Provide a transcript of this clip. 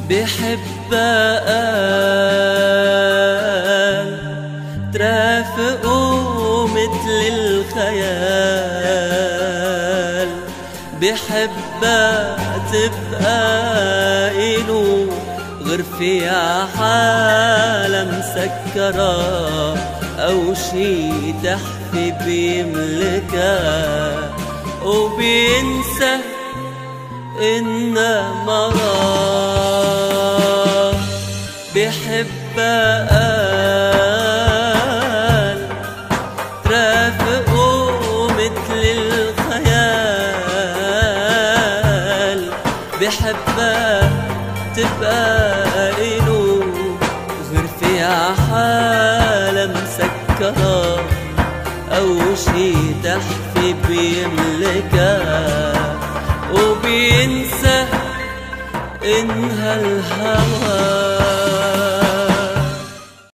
بحبها قال ترافقوا مثل الخيال، بحبها تبقى إلو غرفة عحالة مسكرة أو شي تحفي بيملكها، وبينسى إنها مرة. بحبها قال ترافقوا مثل الخيال، بحبها تبقى إلو غرفة عحالة مسكرة أو شي تحفي بيملكها، وبينسى إنها الهوى